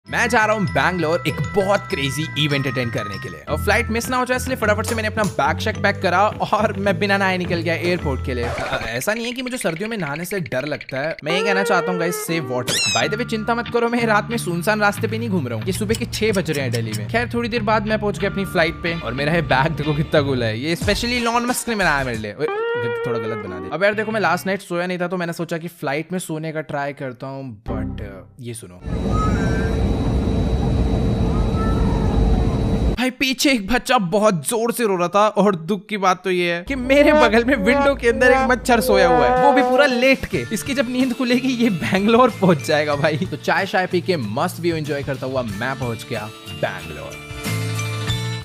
मैं जा रहा हूँ बैंगलोर एक बहुत क्रेजी इवेंट अटेंड करने के लिए, और फ्लाइट मिस ना हो जाए इसलिए फटाफट से मैंने अपना बैग शैक पैक करा और मैं बिना नहाए निकल गया एयरपोर्ट के लिए। ऐसा नहीं है कि मुझे सर्दियों में नहाने से डर लगता है, मैं ये कहना चाहता हूँ guys, save water. By the way चिंता मत करो, मैं रात में सुनसान रास्ते पे नहीं घूम रहा हूँ। ये सुबह के 6 बज रहे हैं दिल्ली में। खैर थोड़ी देर बाद मैं पहुंच गया अपनी फ्लाइट पे, और मेरा बैग देखो कितना कूल है। ये स्पेशली इलॉन मस्क ने बनाया मेरे लिए। थोड़ा गलत बना दिया। अब यार देखो, मैं लास्ट नाइट सोया नहीं था तो मैंने सोचा कि फ्लाइट में सोने का ट्राई करता हूँ, बट ये सुनो भाई, पीछे एक बच्चा बहुत जोर से रो रहा था, और दुख की बात तो ये है कि मेरे बगल में विंडो के अंदर एक मच्छर सोया हुआ है, वो भी पूरा लेट के। इसकी जब नींद खुलेगी ये बैंगलोर पहुंच जाएगा भाई। तो चाय शाय पी के मस्त व्यू एंजॉय करता हुआ मैं पहुंच गया बैंगलोर।